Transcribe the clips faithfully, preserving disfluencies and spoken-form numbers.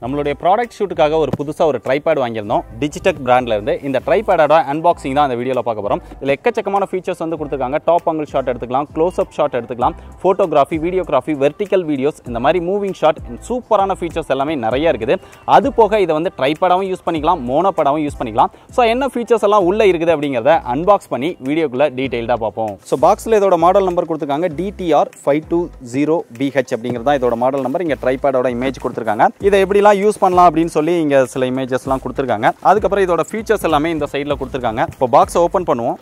நம்மளுடைய ப்ராடக்ட் ஷூட்டுக்காக ஒரு புதுசாக ஒரு ட்ரைபேட் வாங்கியிருந்தோம் டிஜிடெக் பிராண்ட்ல இருந்து. இந்த ட்ரைபேடோட அன்பாக்சிங் தான் இந்த வீடியோவில் பார்க்க போகிறோம். இதில் எக்கச்சக்கமான ஃபீச்சர்ஸ் வந்து கொடுத்துருக்காங்க. டாப் ஆங்கிள் ஷாட் எடுத்துக்கலாம், க்ளோஸ் அப் ஷாட் எடுத்துக்கலாம், ஃபோட்டோகிராஃபி, வீடியோகிராஃபி, வெர்டிக்கல் வீடியோஸ், இந்த மாதிரி மூவிங் ஷாட், சூப்பரான ஃபீச்சர்ஸ் எல்லாமே நிறைய இருக்குது. அது போக இதை வந்து ட்ரைபேடாகவும் யூஸ் பண்ணிக்கலாம், மோனோபேடாகவும் யூஸ் பண்ணிக்கலாம். ஸோ என்ன ஃபீச்சர்ஸ் எல்லாம் உள்ளே இருக்குது அப்படிங்கிறத அன்பாக்ஸ் பண்ணி வீடியோக்குள்ளே டீட்டெயில்டாக பார்ப்போம். ஸோ பாக்ஸில் இதோட மாடல் நம்பர் கொடுத்துருக்காங்க T T R five two zero P H அப்படிங்கிறது தான் இதோட மாடல் நம்பர். இங்கே ட்ரைபேடோட இமேஜ் கொடுத்துருக்காங்க. இதை எப்படிலாம் யூஸ் பண்ணலாம் அப்படின்னு சொல்லி இங்கே சில இமேஜஸ்லாம் கொடுத்துருக்காங்க. அதுக்கப்புறம் இதோட ஃபீச்சர்ஸ் எல்லாமே இந்த சைடில் கொடுத்துருக்காங்க. இப்போ பாக்ஸை ஓப்பன் பண்ணுவோம்.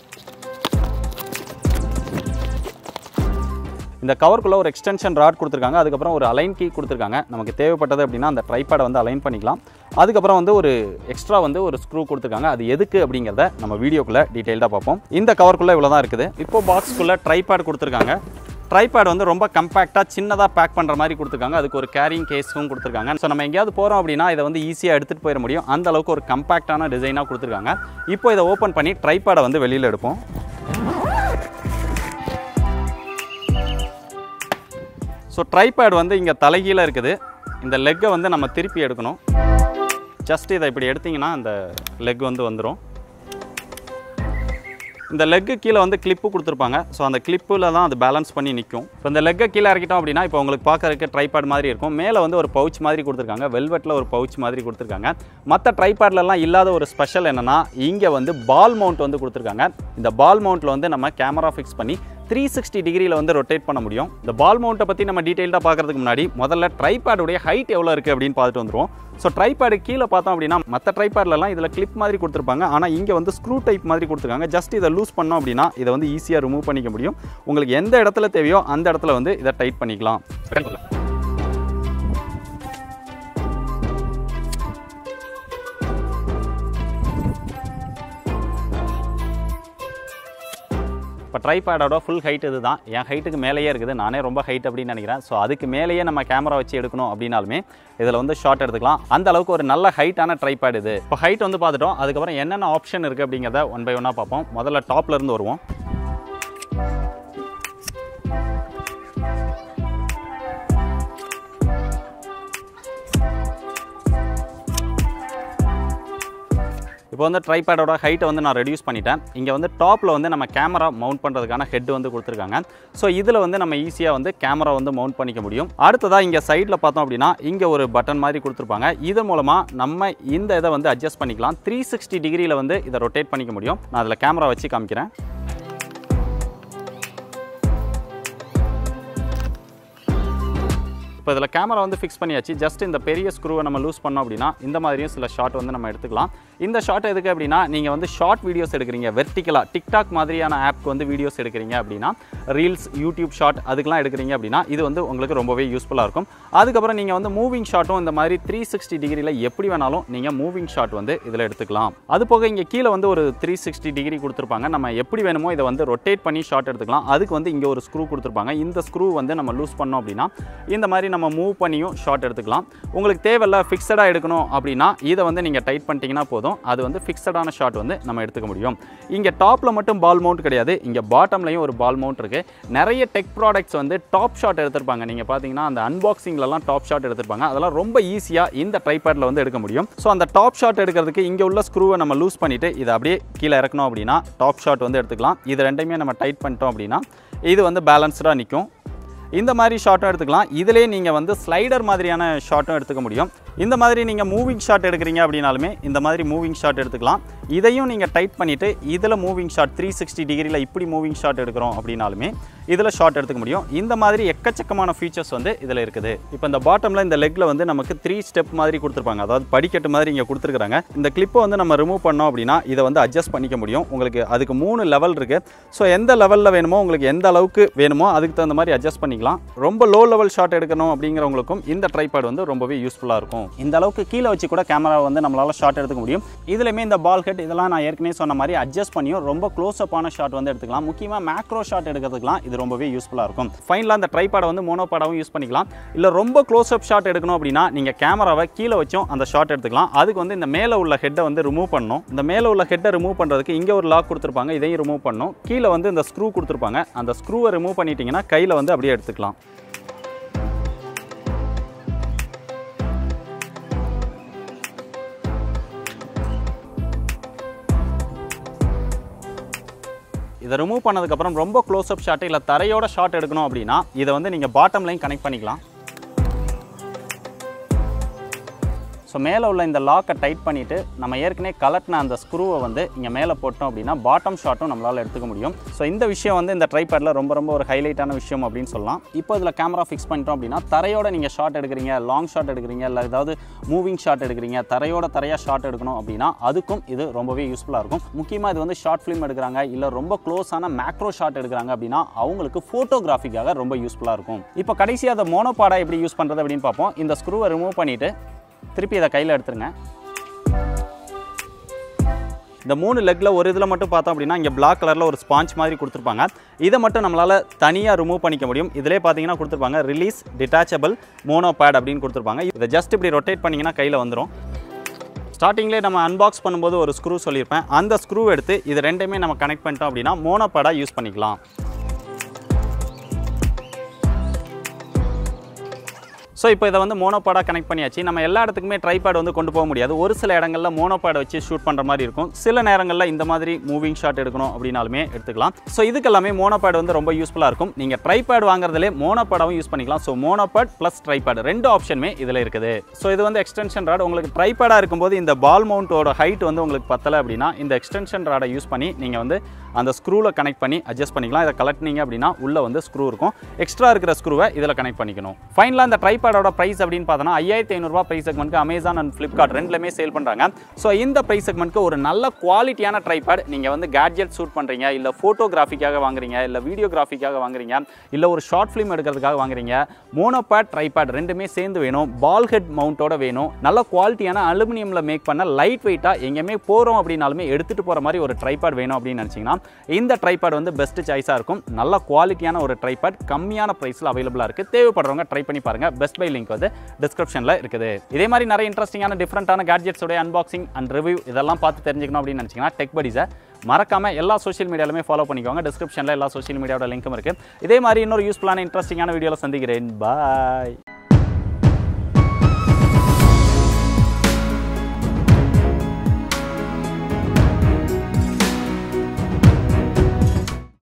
இந்த கவருக்குள்ளே ஒரு எக்ஸ்டென்ஷன் ராட் கொடுத்துருக்காங்க. அதுக்கப்புறம் ஒரு அலைன் கீ கொடுத்துருக்காங்க. நமக்கு தேவைப்பட்டது அப்படின்னா அந்த ட்ரைபேடை வந்து அலைன் பண்ணிக்கலாம். அதுக்கப்புறம் வந்து ஒரு எக்ஸ்ட்ரா வந்து ஒரு ஸ்க்ரூ கொடுத்துருக்காங்க. அது எதுக்கு அப்படிங்கிறத நம்ம வீடியோக்குள்ளே டீட்டெயில்டாக பார்ப்போம். இந்த கவருக்குள்ளே இவ்வளோ தான் இருக்குது. இப்போ பாக்ஸ்க்குள்ளே ட்ரைபேட் கொடுத்துருக்காங்க. ட்ரைபேட் வந்து ரொம்ப கம்பேக்டாக சின்னதாக பேக் பண்ணுற மாதிரி கொடுத்துருக்காங்க. அதுக்கு ஒரு கேரிங் கேஸும் கொடுத்துருக்காங்க. ஸோ நம்ம எங்கேயாவது போகிறோம் அப்படின்னா இதை வந்து ஈஸியாக எடுத்துகிட்டு போயிட முடியும். அந்த அளவுக்கு ஒரு கம்பேக்டான டிசைனாக கொடுத்துருக்காங்க. இப்போ இதை ஓப்பன் பண்ணி ட்ரைபேடை வந்து வெளியில் எடுப்போம். ஸோ ட்ரைபேட் வந்து இங்கே தலைகீழ இருக்குது. இந்த லெக்கை வந்து நம்ம திருப்பி எடுக்கணும். ஜஸ்ட் இதை இப்படி எடுத்திங்கன்னா அந்த லெக் வந்து வந்துடும். இந்த லெக்கு கீழே வந்து கிளிப்பு கொடுத்துருப்பாங்க. ஸோ அந்த கிளிப்பில் தான் அது பேலன்ஸ் பண்ணி நிற்கும். இப்போ இந்த லெக்கை கீழே இறக்கிட்டோம் அப்படின்னா இப்போ உங்களுக்கு பார்க்கறதுக்கு ட்ரைபேட் மாதிரி இருக்கும். மேலே வந்து ஒரு பவுச் மாதிரி கொடுத்துருக்காங்க. வெல்வெட்டில் ஒரு பவுச் மாதிரி கொடுத்துருக்காங்க. மற்ற ட்ரைபேட்லலாம் இல்லாத ஒரு ஸ்பெஷல் என்னென்னா இங்கே வந்து பால் மவுண்ட் வந்து கொடுத்துருக்காங்க. இந்த பால் மவுண்ட்டில் வந்து நம்ம கேமரா ஃபிக்ஸ் பண்ணி த்ரீ சிக்ஸ்டி டிகிரியில் வந்து ரொட்டேட் பண்ண முடியும். இந்த பால் மவுண்ட்டை பற்றி நம்ம டீட்டெயில்டாக பார்க்கறதுக்கு முன்னாடி முதல்ல ட்ரைபேடுடைய ஹைட் எவ்வளோ இருக்குது அப்படின்னு பார்த்துட்டு வந்துடுவோம். ஸோ ட்ரைபேடு கீழே பார்த்தோம் அப்படின்னா மற்ற ட்ரைபேட்லலாம் இதில் கிளிப் மாதிரி கொடுத்துருப்பாங்க. ஆனால் இங்கே வந்து ஸ்க்ரூ டைப் மாதிரி கொடுத்துருக்காங்க. ஜஸ்ட் இதை லூஸ் பண்ணோம் அப்படின்னா இதை வந்து ஈஸியாக ரிமூவ் பண்ணிக்க முடியும். உங்களுக்கு எந்த இடத்துல தேவையோ அந்த இடத்துல வந்து இதை டைட் பண்ணிக்கலாம். இப்போ ட்ரைபேடோட ஃபுல் ஹைட் இது தான். என் ஹைட்டுக்கு மேலேயே இருக்குது. நானே ரொம்ப ஹைட் அப்படின்னு நினைக்கிறேன். ஸோ அதுக்கு மேலேயே நம்ம கேமரா வச்சு எடுக்கணும் அப்படின்னாலுமே இதில் வந்து ஷாட் எடுத்துக்கலாம். அந்த அளவுக்கு ஒரு நல்ல ஹைட்டான ட்ரைபேட் இது. இப்போ ஹைட் வந்து பார்த்துட்டோம். அதுக்கப்புறம் என்னென்ன ஆப்ஷன் இருக்குது அப்படிங்கிறத ஒன் பை ஒன்னாக பார்ப்போம். முதல்ல டாப்ல இருந்து வருவோம். இப்போ வந்து ட்ரைபேடோட ஹைட்டை வந்து நான் ரெடியூஸ் பண்ணிட்டேன். இங்கே வந்து டாப்பில் வந்து நம்ம கேமரா மவுண்ட் பண்ணுறதுக்கான ஹெட் வந்து கொடுத்துருக்காங்க. ஸோ இதில் வந்து நம்ம ஈஸியாக வந்து கேமரா வந்து மவுண்ட் பண்ணிக்க முடியும். அடுத்ததாக இங்கே சைடில் பார்த்தோம் அப்படின்னா இங்கே ஒரு பட்டன் மாதிரி கொடுத்துருப்பாங்க. இது மூலமாக நம்ம இந்த இதை வந்து அட்ஜஸ்ட் பண்ணிக்கலாம். த்ரீ சிக்ஸ்டி டிகிரியில் வந்து இதை ரொட்டேட் பண்ணிக்க முடியும். நான் அதில் கேமரா வச்சு காமிக்கிறேன். இப்போ இதில் கேமரா வந்து ஃபிக்ஸ் பண்ணியாச்சு. ஜஸ்ட் இந்த பெரிய ஸ்க்ரூவை நம்ம லூஸ் பண்ணோம் அப்படின்னா இந்த மாதிரியும் சில ஷாட் வந்து நம்ம எடுத்துக்கலாம். இந்த ஷாட் எதுக்கு அப்படின்னா நீங்கள் வந்து ஷார்ட் வீடியோஸ் எடுக்கிறீங்க, வெர்டிக்கலாக டிக்டாக் மாதிரியான ஆப்க்கு வந்து வீடியோஸ் எடுக்கிறீங்க அப்படின்னா, ரீல்ஸ், யூடியூப் ஷார்ட் அதுக்கெலாம் எடுக்கிறீங்க அப்படின்னா இது வந்து உங்களுக்கு ரொம்பவே யூஸ்ஃபுல்லாக இருக்கும். அதுக்கப்புறம் நீங்கள் வந்து மூவிங் ஷாட்டும் இந்த மாதிரி த்ரீ சிக்ஸ்டி டிகிரியில் எப்படி வேணாலும் நீங்கள் மூவிங் ஷாட் வந்து இதில் எடுத்துக்கலாம். அது போக இங்கே கீழே வந்து ஒரு த்ரீ சிக்ஸ்டி டிகிரி கொடுத்துருப்பாங்க. நம்ம எப்படி வேணுமோ இதை வந்து ரொட்டேட் பண்ணி ஷாட் எடுத்துக்கலாம். அதுக்கு வந்து இங்கே ஒரு ஸ்க்ரூ கொடுத்துருப்பாங்க. இந்த ஸ்க்ரூ வந்து நம்ம லூஸ் பண்ணோம் அப்படின்னா இந்த மாதிரி நம்ம மூவ் பண்ணியும் ஷாட் எடுத்துக்கலாம். உங்களுக்கு தேவையில்ல ஃபிக்ஸடாக எடுக்கணும் அப்படின்னா இதை வந்து நீங்கள் டைட் பண்ணிட்டீங்கன்னா போதும். அது வந்து ஃபிக்ஸடான ஷாட் வந்து நம்ம எடுத்துக்க முடியும். இங்கே டாப்பில் மட்டும் பால் மவுண்ட் கிடையாது. இங்கே பாட்டம்லையும் ஒரு பால் மவுண்ட் இருக்குது. நிறைய டெக் ப்ராடக்ட்ஸ் வந்து டாப் ஷாட் எடுத்திருப்பாங்க. நீங்கள் பார்த்தீங்கன்னா அந்த அன்பாக்சிங்லலாம் டாப் ஷாட் எடுத்திருப்பாங்க. அதெல்லாம் ரொம்ப ஈஸியாக இந்த ட்ரைபேடில் வந்து எடுக்க முடியும். ஸோ அந்த டாப் ஷாட் எடுக்கிறதுக்கு இங்கே உள்ள ஸ்க்ரூவை நம்ம லூஸ் பண்ணிவிட்டு இதை அப்படியே கீழே இறக்கணும் அப்படின்னா டாப் ஷாட் வந்து எடுத்துக்கலாம். இது ரெண்டையுமே நம்ம டைட் பண்ணிட்டோம் அப்படின்னா இது வந்து பேலன்ஸ்டாக நிற்கும். இந்த மாதிரி ஷாட்டும் எடுத்துக்கலாம். இதிலே நீங்கள் வந்து ஸ்லைடர் மாதிரியான ஷாட்டும் எடுத்துக்க முடியும். இந்த மாதிரி நீங்கள் மூவிங் ஷாட் எடுக்கிறீங்க அப்படின்னாலுமே இந்த மாதிரி மூவிங் ஷாட் எடுத்துக்கலாம். இதையும் நீங்கள் டைட் பண்ணிவிட்டு இதில் மூவிங் ஷாட் த்ரீ சிக்ஸ்டி டிகிரியில் இப்படி மூவிங் ஷாட் எடுக்கிறோம் அப்படின்னாலுமே இதில் ஷாட் எடுத்துக்க முடியும். இந்த மாதிரி எக்கச்சக்கமான ஃபீச்சர்ஸ் வந்து இதில் இருக்குது. இப்போ இந்த பாட்டமில் இந்த லெக்கில் வந்து நமக்கு த்ரீ ஸ்டெப் மாதிரி கொடுத்துருப்பாங்க. அதாவது படிக்கட்டு மாதிரி இங்கே கொடுத்துருக்காங்க. இந்த கிளிப்பை வந்து நம்ம ரிமூவ் பண்ணோம் அப்படின்னா இதை வந்து அட்ஜஸ்ட் பண்ணிக்க முடியும். உங்களுக்கு அதுக்கு மூணு லெவல் இருக்குது. ஸோ எந்த லெவலில் வேணுமோ உங்களுக்கு எந்த அளவுக்கு வேணுமோ அதுக்கு தகுந்த மாதிரி அட்ஜஸ்ட் பண்ணிக்கலாம். ரொம்ப லோ லெவல் ஷாட் எடுக்கணும் அப்படிங்கிறவங்களுக்கும் இந்த ட்ரைபேட் வந்து ரொம்பவே யூஸ்ஃபுல்லாக இருக்கும். இந்த அளவுக்கு கீழே வச்சு கூட கேமரா வந்து நம்மளால் ஷாட் எடுத்துக்க முடியும். இதுலையுமே இந்த பால் ஹெட் இதெல்லாம் நான் ஏற்கனவே சொன்ன மாதிரி அட்ஜஸ்ட் பண்ணியும் ரொம்ப க்ளோஸ் அப்பான ஷாட் வந்து எடுத்துக்கலாம். முக்கியமாக மேக்ரோ ஷாட் எடுக்கிறதுக்குலாம் இது ரொம்பவே யூஸ்ஃபுல்லாக இருக்கும். ஃபைனலாக இந்த ட்ரைபேடை வந்து மோனோபேடாகவும் யூஸ் பண்ணிக்கலாம். இல்லை ரொம்ப க்ளோஸ் அப் ஷாட் எடுக்கணும் அப்படின்னா நீங்கள் கேமராவை கீழே வச்சும் அந்த ஷாட் எடுத்துக்கலாம். அதுக்கு வந்து இந்த மேலே உள்ள ஹெட்டை வந்து ரிமூவ் பண்ணணும். இந்த மேலே உள்ள ஹெட்டை ரிமூவ் பண்ணுறதுக்கு இங்கே ஒரு லாக் கொடுத்துருப்பாங்க. இதையும் ரிமூவ் பண்ணணும். கீழே வந்து இந்த ஸ்க்ரூ கொடுத்துருப்பாங்க. அந்த ஸ்க்ரூவை ரிமூவ் பண்ணிட்டீங்கன்னா கையில் வந்து அப்படியே எடுத்துக்கலாம். இதை ரிமூவ் பண்ணதுக்கப்புறம் ரொம்ப க்ளோஸ் அப் ஷாட் இல்லை தரையோட ஷாட் எடுக்கணும் அப்படின்னா இதை வந்து நீங்கள் பாட்டம் லைன் கனெக்ட் பண்ணிக்கலாம். ஸோ மேலே உள்ள இந்த லாக்கை டைட் பண்ணிவிட்டு நம்ம ஏற்கனவே கலட்டின அந்த ஸ்க்ரூவை வந்து இங்கே மேலே போட்டோம் அப்படின்னா பாட்டம் ஷாட்டும் நம்மளால் எடுத்துக்க முடியும். ஸோ இந்த விஷயம் வந்து இந்த ட்ரைபேடில் ரொம்ப ரொம்ப ஒரு ஹைலைட்டான விஷயம் அப்படின்னு சொல்லலாம். இப்போ இதில் கேமரா ஃபிக்ஸ் பண்ணிட்டோம் அப்படின்னா தரையோட நீங்கள் ஷாட் எடுக்கிறீங்க, லாங் ஷாட் எடுக்கிறீங்க, இல்லை ஏதாவது மூவிங் ஷாட் எடுக்கிறீங்க, தரையோட தரையாக ஷாட் எடுக்கணும் அப்படின்னா அதுக்கும் இது ரொம்பவே யூஸ்ஃபுல்லாக இருக்கும். முக்கியமாக இது வந்து ஷார்ட் ஃபிலிம் எடுக்கிறாங்க இல்லை ரொம்ப க்ளோஸான மேக்ரோ ஷாட் எடுக்கிறாங்க அப்படின்னா அவங்களுக்கு ஃபோட்டோகிராஃபிக்காக ரொம்ப யூஸ்ஃபுல்லாக இருக்கும். இப்போ கடைசியாக அதை மோனோபாடா எப்படி யூஸ் பண்ணுறது அப்படின்னு பார்ப்போம். இந்த ஸ்க்ரூவை ரிமூவ் பண்ணிவிட்டு திருப்பி இதை கையில் எடுத்துருங்க. இந்த மூணு லெக்கில் ஒரு இதில் மட்டும் பார்த்தோம் அப்படின்னா இங்கே பிளாக் கலரில் ஒரு ஸ்பாஞ்ச் மாதிரி கொடுத்துருப்பாங்க. இதை மட்டும் நம்மளால் தனியாக ரிமூவ் பண்ணிக்க முடியும். இதிலே பார்த்தீங்கன்னா கொடுத்துருப்பாங்க ரிலீஸ் டிட்டாச்சபிள் மோனோபேட் அப்படின்னு கொடுத்துருப்பாங்க. இதை ஜஸ்ட் இப்படி ரொட்டேட் பண்ணிங்கன்னா கையில் வந்துடும். ஸ்டார்டிங்லேயே நம்ம அன்பாக்ஸ் பண்ணும்போது ஒரு ஸ்க்ரூ சொல்லியிருப்பேன். அந்த ஸ்க்ரூ எடுத்து இது ரெண்டையுமே நம்ம கனெக்ட் பண்ணிட்டோம் அப்படின்னா மோனோபேடாக யூஸ் பண்ணிக்கலாம். ஸோ இப்போ இதை வந்து மோனோபாடாக கனெக்ட் பண்ணியாச்சு. நம்ம எல்லா இடத்துக்குமே ட்ரைபேட் வந்து கொண்டு போக முடியாது. ஒரு சில இடங்களில் மோனோபேட் வச்சு ஷூட் பண்ணுற மாதிரி இருக்கும். சில நேரங்களில் இந்த மாதிரி மூவிங் ஷாட் எடுக்கணும் அப்படின்னாலுமே எடுத்துக்கலாம். ஸோ இதுக்கெல்லாமே மோனோபேட் வந்து ரொம்ப யூஸ்ஃபுல்லாக இருக்கும். நீங்கள் ட்ரைபேட் வாங்குறதுலே மோனோபேடாகவும் யூஸ் பண்ணிக்கலாம். ஸோ மோனோபேட் ப்ளஸ் ட்ரைபேட் ரெண்டு ஆப்ஷனுமே இதில் இருக்குது. ஸோ இது வந்து எக்ஸ்டென்ஷன் ராட். உங்களுக்கு ட்ரைபேடாக இருக்கும்போது இந்த பால் மவுண்டோட ஹைட் வந்து உங்களுக்கு பத்தலை அப்படின்னா இந்த எக்ஸ்டென்ஷன் ராடை யூஸ் பண்ணி நீங்கள் வந்து அந்த ஸ்க்ரூவில் கனெக்ட் பண்ணி அட்ஜஸ்ட் பண்ணிக்கலாம். இதை கலட்டினீங்க அப்படின்னா உள்ளே வந்து ஸ்க்ரூ இருக்கும். எக்ஸ்ட்ரா இருக்கிற ஸ்க்ரூவை இதில் கனெக்ட் பண்ணிக்கணும். ஃபைனலாக இந்த ட்ரைபேடோட ப்ரைஸ் அப்படின்னு பார்த்தோன்னா ஐயாயிரத்தி ஐநூறுரூவா ப்ரைஸ் செக்மெண்ட்க்கு அமேசான் அண்ட் ஃப்ளிப்கார்ட் ரெண்டுலேயுமே சேல் பண்ணுறாங்க. ஸோ இந்த ப்ரைஸ் செக்மெண்ட்க்கு ஒரு நல்ல குவாலிட்டியான ட்ரைபேட் நீங்கள் வந்து கேட்ஜெட் ஷூட் பண்ணுறீங்க, இல்லை ஃபோட்டோகிராஃபிக்காக வாங்குறீங்க, இல்லை வீடியோகிராஃபிக்காக வாங்குறீங்க, இல்லை ஒரு ஷார்ட் ஃபிலிம் எடுக்கிறதுக்காக வாங்குறீங்க, மோனோபேட் ட்ரைபேட் ரெண்டுமே சேர்ந்து வேணும், பால் ஹெட் மவுண்டோட வேணும், நல்ல குவாலிட்டியான அலுமினியமில் மேக் பண்ண லைட் வெயிட்டாக எங்கேயுமே போகிறோம் அப்படின்னாலுமே எடுத்துகிட்டு போகிற மாதிரி ஒரு ட்ரைபேட் வேணும் அப்படின்னு நினச்சிங்கன்னா இந்த ட்ரைபேட் வந்து பெஸ்ட் சாய்ஸாக இருக்கும். நல்ல குவாலிட்டியான ஒரு ட்ரைபேட் கம்மியான ப்ரைஸில் அவைலபிளாக இருக்குது. தேவைப்படுறவங்க ட்ரை பண்ணி பாருங்கள். பெஸ்ட் பை லிங்க் வந்து டிஸ்கிரிப்ஷனில் இருக்குது. இதே மாதிரி நிறைய இன்ட்ரெஸ்டிங்கான டிஃப்ரெண்டான கேட்ஜெட்ஸோட அன்பாக்சிங் அண்ட் ரிவ்யூ இதெல்லாம் பார்த்து தெரிஞ்சுக்கணும் அப்படின்னு நினச்சிங்கன்னா டெக் படீஸை மறக்காமல் எல்லா சோஷியல் மீடியாலுமே ஃபாலோ பண்ணிக்கோங்க. டிஸ்கிரிப்ஷனில் எல்லா சோஷியல் மீடியாவோட லிங்க்கும் இருக்குது. இதே மாதிரி இன்னொரு யூஸ்ஃபுல்லான இன்ட்ரெஸ்டிங்கான வீடியோவில் சந்திக்கிறேன். பாய்.